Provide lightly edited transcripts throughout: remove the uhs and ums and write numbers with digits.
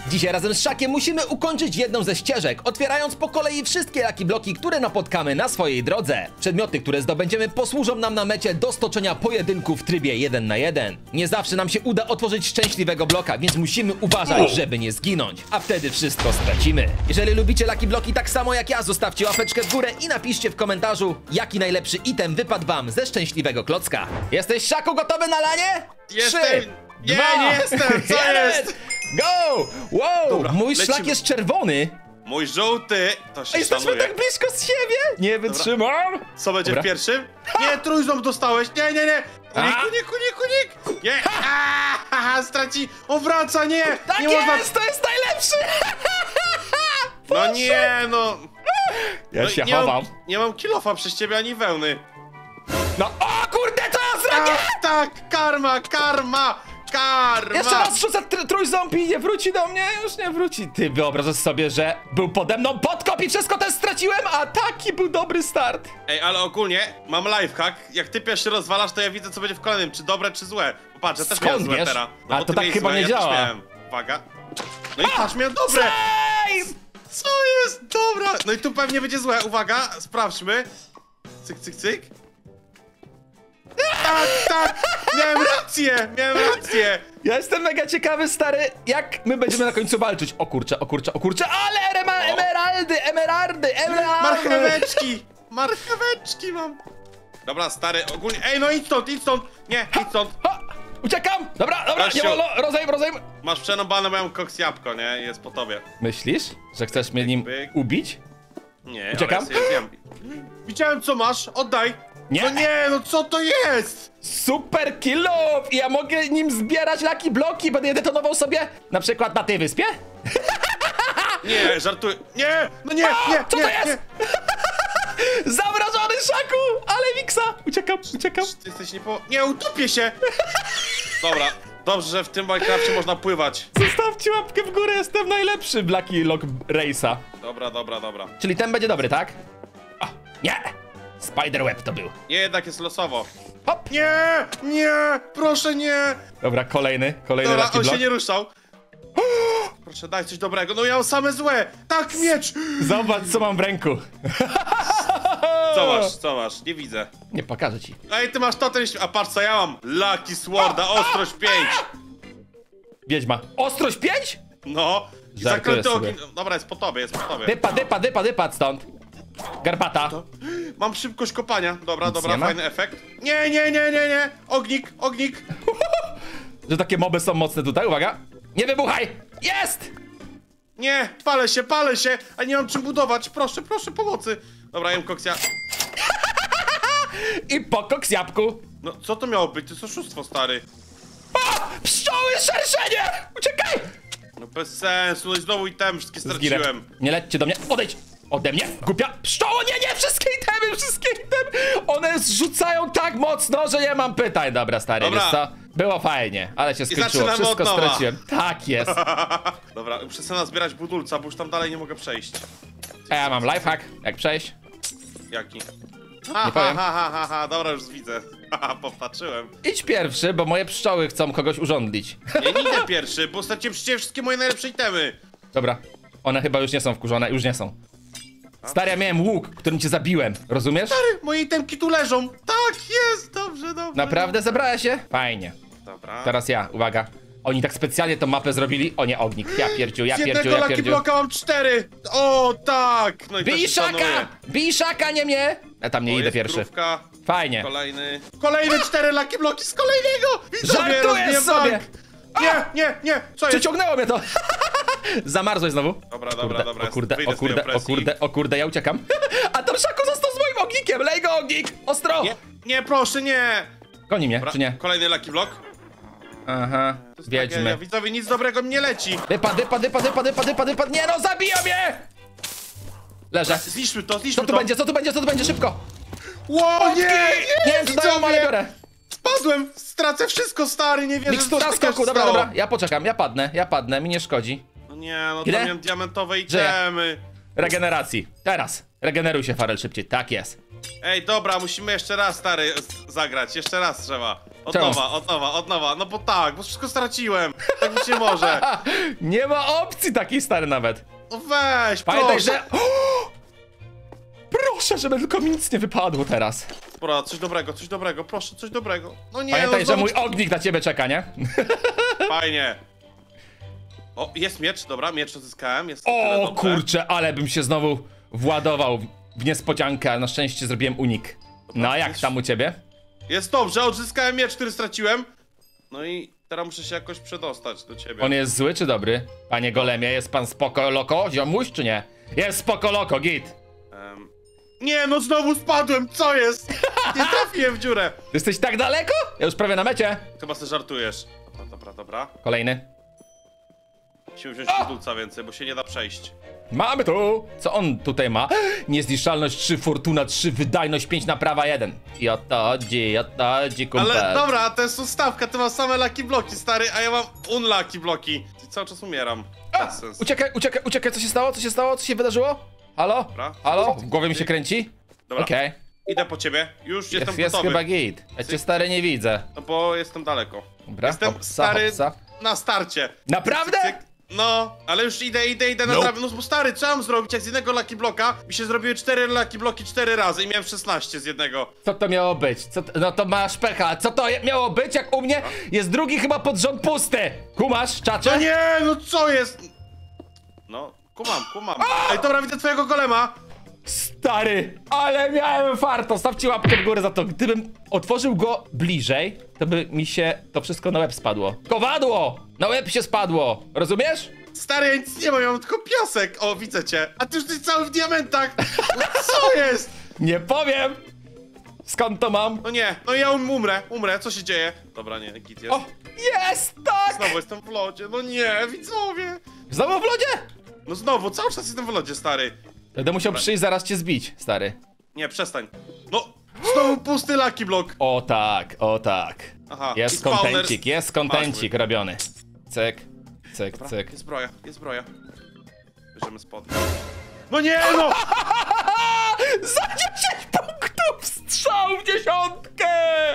Dzisiaj razem z Szakiem musimy ukończyć jedną ze ścieżek, otwierając po kolei wszystkie Lucky Bloki, które napotkamy na swojej drodze. Przedmioty, które zdobędziemy, posłużą nam na mecie do stoczenia pojedynku w trybie 1 na 1. Nie zawsze nam się uda otworzyć szczęśliwego bloka, więc musimy uważać, żeby nie zginąć, a wtedy wszystko stracimy. Jeżeli lubicie Lucky Bloki tak samo jak ja, zostawcie łapeczkę w górę i napiszcie w komentarzu, jaki najlepszy item wypadł wam ze szczęśliwego klocka. Jesteś, Szaku, gotowy na lanie? Jestem! 3, Nie, 2, nie jestem! Co 1. jest? Go! Wow! Dobra, Mój lecimy. szlak jest czerwony! Mój żółty! To się Jesteśmy szanuje. tak blisko z siebie! Nie wytrzymam! Co będzie Dobra. w pierwszym? Nie, trójząb dostałeś! Nie! Kunik! Nie! Straci! On wraca, nie! Tak nie jest! można... To jest najlepszy! No nie, no! Ja No, się nie chowam. nie mam kilofa przez ciebie ani wełny. No, o kurde, to ja zrobię! Tak! Karma! Jeszcze raz rzucę trójząb i nie wróci do mnie, już nie wróci. Ty wyobrażasz sobie, że był pode mną podkop i wszystko też straciłem, a taki był dobry start. Ej, ale ogólnie mam lifehack. Jak ty pierwszy rozwalasz, to ja widzę, co będzie w kolejnym. Czy dobre, czy złe. Popatrz, ja też Skąd miałem złe wiesz? teraz. A bo to ty tak miałeś chyba złe, nie ja działa. Też miałem. Uwaga. No i patrz, miałem dobre! Save! Co jest? Dobra. No i tu pewnie będzie złe. Uwaga, sprawdźmy. Cyk. Tak! Miałem rację! Ja jestem mega ciekawy, stary, jak my będziemy na końcu walczyć. O kurczę, ale emeraldy! Marcheweczki mam. Dobra, stary, ogólnie... Ej, no idź stąd! Nie, idź stąd. Ha! Uciekam! Dobra, Gościu. nie wolno, rozejm. Masz przerąbane moją koks jabłko, nie? Jest po tobie. Myślisz, że chcesz mnie nim Byk. ubić? Nie, Uciekam? ale sobie zjem. Widziałem, co masz, oddaj! Nie. No nie, no co to jest? Super kill-off! I ja mogę nim zbierać Lucky Bloki, będę je detonował sobie na przykład na tej wyspie? Nie, żartuję. Nie, no nie. Co to jest? Zamrożony, Szaku! Ale miksa! Uciekam. Ty jesteś Nie, utopię się! Dobra, dobrze, że w tym Minecrafcie można pływać. Zostawcie łapkę w górę, jestem najlepszy w Lucky Lock Race'a. Dobra. Czyli ten będzie dobry, tak? O, nie! Spiderweb to był. Nie, jednak jest losowo. Hop! Nie, proszę nie! Dobra, kolejny Dobra, Lucky on Block. się nie ruszał. Proszę, daj coś dobrego. No ja mam same złe. Tak, miecz! Zobacz, co mam w ręku. Co masz? Nie widzę. Nie pokażę ci. Ej, ty masz totem, a patrz co ja mam. Lucky Sworda, ostrość 5. Wiedźma. Ostrość 5? No. I Żartuję zaklęty sobie. ogień. Dobra, jest po tobie. Wypad stąd. Garbata. Mam szybkość kopania. Dobra, nie ma? fajny efekt. Nie. Ognik. Że takie moby są mocne tutaj, uwaga. Nie wybuchaj! Jest! Nie, palę się, a nie mam czym budować. Proszę, pomocy. Dobra, jem koksia. I po koksjabłku. No, co to miało być? To jest oszustwo, stary. Pszczoły, szerszenie! Uciekaj! No bez sensu, no i znowu item wszystkie straciłem. Nie lećcie do mnie, odejdź! Ode mnie, głupia pszczoło, nie, wszystkie itemy! One zrzucają tak mocno, że nie mam pytań. Dobra, stary, Dobra. wiesz co? Było fajnie, ale się skończyło, zaczynamy wszystko od nowa. straciłem. Tak jest. Dobra, przestanę zbierać budulca, bo już tam dalej nie mogę przejść. A ja mam lifehack, jak przejść. Jaki? Nie powiem. Dobra, już widzę. Popatrzyłem. Idź pierwszy, bo moje pszczoły chcą kogoś urządlić. Nie idę pierwszy, bo straciłem wszystkie moje najlepsze itemy. Dobra, one chyba już nie są wkurzone, już nie są. Stary, ja miałem łuk, którym cię zabiłem, rozumiesz? Moje itemki tu leżą. Tak jest, dobrze. Naprawdę zebrałeś się? Fajnie. Dobra. Teraz ja, uwaga. Oni tak specjalnie tą mapę zrobili. O nie, ognik. Ja pierdziu. Z jednego Lucky Bloka mam 4. O, tak. No i to Bij się szanuje. Szaka! Bij Szaka, nie mnie! Ja tam nie O, idę jest pierwszy. krówka. Fajnie. Kolejne 4 Lucky Bloki z kolejnego. Widzowie, Żartujesz rozbiję sobie! bank. Nie. Co jest? Przyciągnęło mnie to! Zamarzłeś znowu. Dobra. O kurde, ja uciekam. A tam Szaku został z moim ognikiem! Lej go, ognik! Ostro! Nie, proszę, nie. Goni mnie, Dobra, czy nie? Kolejny Lucky Block. Aha, wiedźmy. Widzowie, nic dobrego mnie leci. Wypad. Nie no, zabiją mnie! Leżę. Zniszczmy to. Co tu będzie, szybko! Ło, nie Nie wiem, co dają, ale biorę. Spadłem, stracę wszystko, stary, nie wierzę. Mikstura że coś takiego skoku, się stało. dobra, ja poczekam, ja padnę, mi nie szkodzi. No nie, no to Ile? miałem diamentowe Żyję. itemy. regeneracji. Teraz. Regeneruj się, Farel, szybciej. Tak jest. Ej, dobra, musimy jeszcze raz, stary, zagrać. Jeszcze raz trzeba. Od Czemu? nowa, od nowa, od nowa. No bo tak, bo wszystko straciłem. Tak być nie może. Nie ma opcji takiej, stary, nawet. No weź, Pamiętaj, proszę. że... Proszę, żeby tylko mi nic nie wypadło teraz. Dobra, coś dobrego, proszę, coś dobrego. No nie, Pamiętaj, no że znowu... mój ognik na ciebie czeka, nie? Fajnie. O, jest miecz, dobra, miecz odzyskałem, jest tyle O dobre. kurczę, ale bym się znowu władował w niespodziankę, ale na szczęście zrobiłem unik. No a jak jest- tam u ciebie? Jest dobrze, odzyskałem miecz, który straciłem. No i teraz muszę się jakoś przedostać do ciebie. On jest zły czy dobry? Panie Golemie, jest pan spoko loko, ziomuś czy nie? Jest spoko loko, git. Nie, no znowu spadłem, co jest? Nie trafiłem w dziurę. Jesteś tak daleko? Ja już prawie na mecie. Chyba sobie żartujesz. Dobra. Kolejny. Musimy wziąć budulca więcej, bo się nie da przejść. Mamy tu! Co on tutaj ma? Niezniszczalność 3, fortuna 3, wydajność 5, naprawa 1. I o to chodzi, kumpel. Ale dobra, to jest ustawka, ty masz same lucky bloki, stary, a ja mam unlucky bloki. I cały czas umieram. Bez sensu. Uciekaj, co się stało? Co się wydarzyło? Halo? Dobra. Halo? W głowie mi się kręci? Dobra, Okej. idę po ciebie, już jestem Jest gotowy. chyba git. Ja cię, stary, nie widzę. No bo jestem daleko. Dobra, Jestem hopsa, stary hopsa. na starcie. Naprawdę? No, ale już idę na Nope. trawę. No bo stary, co mam zrobić, jak z jednego lucky bloka mi się zrobiły 4 lucky bloki 4 razy i miałem 16 z jednego. Co to miało być? No to masz pecha. Co to miało być, jak u mnie jest drugi chyba pod rząd pusty? Kumasz, czacze? No nie, no co jest? No, kumam. Ej, dobra, widzę twojego golema. Stary, ale miałem farto. Stawcie łapkę w górę za to. Gdybym otworzył go bliżej, to by mi się to wszystko na łeb spadło. Kowadło! Na łeb się spadło. Rozumiesz? Stary, ja nic nie mam, ja mam tylko piasek. O, widzę cię. A ty już jesteś cały w diamentach. No, co jest? Nie powiem. Skąd to mam? No nie, no ja umrę, co się dzieje? Dobra, nie, git jest. O, jest, tak! Znowu jestem w lodzie, no nie, widzowie. Znowu w lodzie? No znowu, cały czas jestem w lodzie, stary. Będę musiał przyjść zaraz cię zbić, stary. Nie, przestań. No, znowu pusty lucky block. O tak, o tak. Aha, i Jest spawner. kontencik, jest kontencik robiony. Cyk, cyk, Dobra, cyk. jest zbroja. Bierzemy spodnie. No nie, no! Za 10 punktów strzał w dziesiątkę!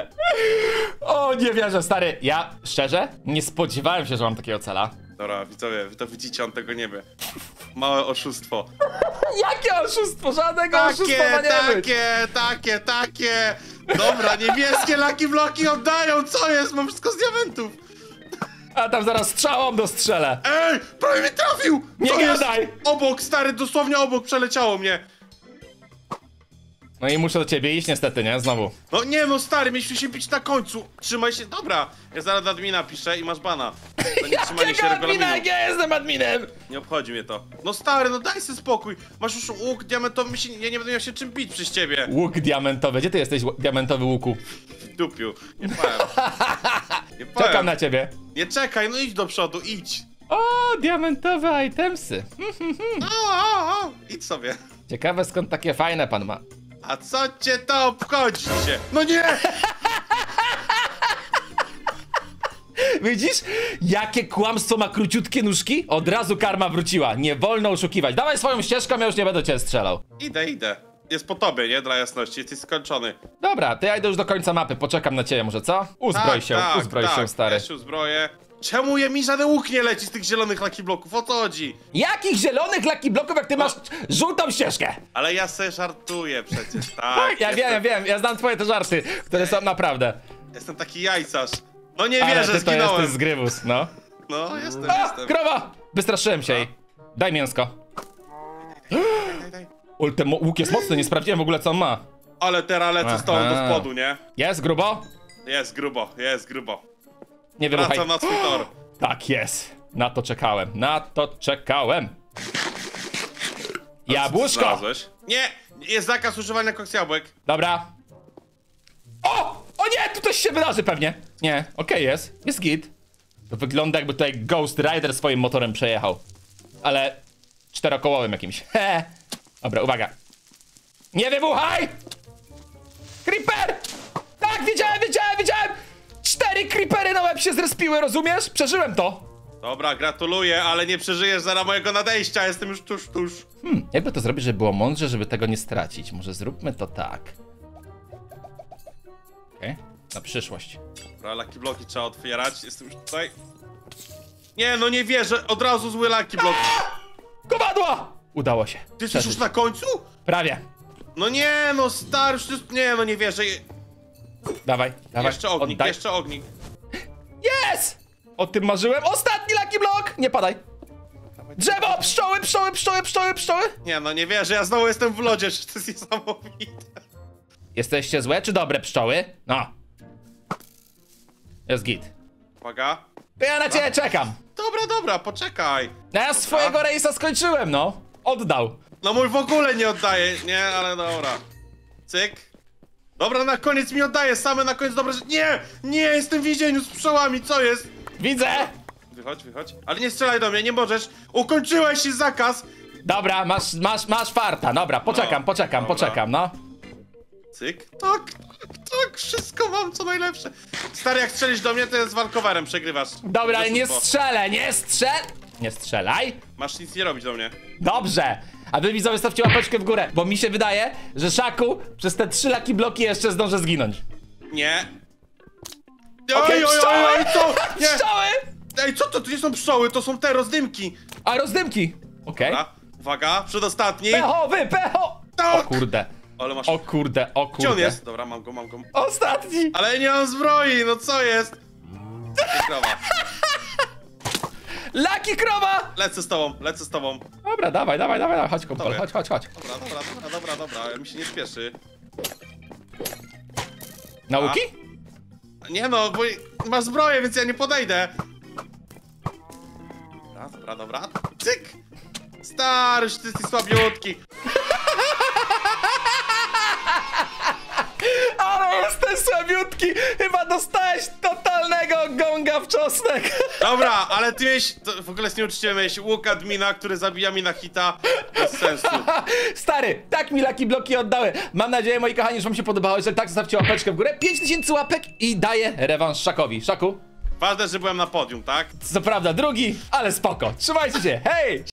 O, nie wierzę, stary. Ja, szczerze, nie spodziewałem się, że mam takiego cela. Dobra, widzowie, wy to widzicie, on tego nie wie. Małe oszustwo. Jakie oszustwo? Żadnego oszustwa nie być. Takie. Dobra, niebieskie lucky bloki oddają, co jest? Mam wszystko z diamentów. A tam zaraz strzałą dostrzelę. Ej, prawie mnie trafił! Nie Co jest? gadaj! Obok, stary, dosłownie obok przeleciało mnie. No i muszę do ciebie iść niestety, nie? Znowu. No nie no, stary, mieliśmy się bić na końcu. Trzymaj się, dobra. Ja zaraz do admina piszę i masz bana. To nie trzymanie się Jakiego admina, regulaminu. jak ja jestem adminem? Nie obchodzi mnie to. No stary, no daj sobie spokój. Masz już łuk diamentowy, ja nie będę miał się czym bić przez ciebie. Łuk diamentowy. Gdzie ty jesteś, diamentowy łuku? W dupiu. Nie powiem. Nie powiem. Czekam na ciebie. Nie czekaj, no idź do przodu, idź. O, diamentowe itemsy. O, idź sobie. Ciekawe, skąd takie fajne pan ma. A co cię to obchodzi się? No nie! Widzisz? Jakie kłamstwo ma króciutkie nóżki? Od razu karma wróciła. Nie wolno oszukiwać. Dawaj swoją ścieżkę, ja już nie będę cię strzelał. Idę. Jest po tobie, nie? Dla jasności, jesteś skończony. Dobra, to ja idę już do końca mapy. Poczekam na ciebie może, co? Uzbroj się, stary. Ja się uzbroję. Czemu mi żaden łuk nie leci z tych zielonych lucky bloków? O co chodzi? Jakich zielonych lucky bloków, jak ty masz żółtą ścieżkę? Ale ja se żartuję przecież, tak? Ja wiem, ja znam twoje te żarty, które są naprawdę. Jestem taki jajcarz. No nie Ale wierzę, ty to zginąłem. jesteś z Grywus, no. No, jestem. Krowa! Wystraszyłem się jej. Daj mięsko. Daj. Ul, ten łuk jest mocny, nie sprawdziłem w ogóle co on ma. Ale teraz lecę z tobą do Aha. spodu, nie? Jest grubo? Jest grubo. Nie wyruchaj. Wracam na swój tor. Tak jest. Na to czekałem. Jabłuszko! Znalazłeś? Nie! Jest zakaz używania koks jabłek. Dobra. O nie, tu coś się wydarzy pewnie. Nie, okej jest git. To wygląda jakby tutaj Ghost Rider swoim motorem przejechał. Ale czterokołowym jakimś. Dobra, uwaga. Nie wybuchaj! Creeper! Tak, widziałem! 4 creepery na łeb się zrespiły, rozumiesz? Przeżyłem to. Dobra, gratuluję, ale nie przeżyjesz zaraz mojego nadejścia, jestem już tuż. Jakby to zrobić, żeby było mądrze, żeby tego nie stracić? Może zróbmy to tak. Okej, na przyszłość. Dobra, Lucky Bloki trzeba otwierać, jestem już tutaj. Nie, no nie wierzę, od razu zły Lucky Bloki. Kowadło! Udało się. Ty jesteś już na końcu? Prawie. No nie, no stary, nie, no nie wierzę. Dawaj, dawaj. Jeszcze ognik, Oddaj. jeszcze ognik. Jest! O tym marzyłem. Ostatni Lucky Block! Nie padaj. Drzewo! Pszczoły, pszczoły, pszczoły, pszczoły, pszczoły! Nie, no nie wierzę, ja znowu jestem w lodzie, to jest niesamowite. Jesteście złe czy dobre pszczoły? No. Jest git. Uwaga. To ja na ciebie czekam. Dobra, poczekaj. No ja swojego rejsa skończyłem, no. Oddał. No mój w ogóle nie oddaje, nie, ale dobra. Cyk. Dobra, na koniec mi oddaje, same na koniec dobre rzeczy. Nie, jestem w więzieniu z pszczołami, co jest? Widzę! Wychodź. Ale nie strzelaj do mnie, nie możesz. Ukończyłeś się zakaz. Dobra, masz farta. Dobra, poczekam, dobra. poczekam, no. Cyk. Tak, wszystko mam, co najlepsze. Stary, jak strzelisz do mnie, to jest walkowerem, przegrywasz. Dobra, Oszustwo. nie strzelaj. Masz nic nie robić do mnie. Dobrze. A wy widzowie stawcie łapeczkę w górę, bo mi się wydaje, że Szaku przez te 3 Lucky Bloki jeszcze zdąży zginąć. Nie. Okej, pszczoły! co? Nie. Pszczoły! Ej, co to? To nie są pszczoły, to są te rozdymki. A rozdymki. Okej. Dobra, uwaga, przedostatni. Pecho! Tak. O kurde. Ale masz... O kurde. Gdzie on jest? Dobra, mam go. Ostatni! Ale nie mam zbroi, no co jest? Krowa. Lucky krowa! Lecę z tobą. Dobra, dawaj, chodź kumpel, Dobra. chodź. Dobra, mi się nie śpieszy. Nauki? Nie no, bo masz zbroję, więc ja nie podejdę. Dobra. Cyk! Stary, ty jesteś słabiutki. Ale jesteś słabiutki! Chyba dostałeś totalnego gonga w czosnek! Dobra, ale ty miałeś, to w ogóle jest nieuczciwe, miałeś łuk admina, który zabija mi na hita. Bez sensu. Stary, tak mi Lucky Bloki oddały. Mam nadzieję, moi kochani, że wam się podobało. Jeżeli tak, zostawcie łapeczkę w górę. 5000 łapek i daję rewanż Szakowi. Szaku? Ważne, że byłem na podium, tak? Co prawda drugi, ale spoko. Trzymajcie się, hej!